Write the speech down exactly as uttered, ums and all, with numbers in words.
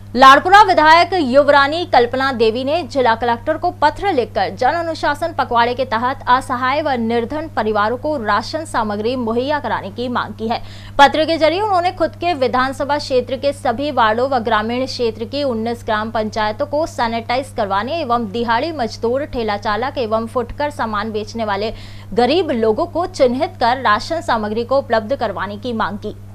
लाड़पुरा विधायक युवरानी कल्पना देवी ने जिला कलेक्टर को पत्र लिखकर जन अनुशासन पखवाड़े के तहत असहाय व निर्धन परिवारों को राशन सामग्री मुहैया कराने की मांग की है। पत्र के जरिए उन्होंने खुद के विधानसभा क्षेत्र के सभी वार्डों व ग्रामीण क्षेत्र की उन्नीस ग्राम पंचायतों को सैनिटाइज करवाने एवं दिहाड़ी मजदूर, ठेला चालक एवं फुटकर सामान बेचने वाले गरीब लोगों को चिन्हित कर राशन सामग्री को उपलब्ध करवाने की मांग की।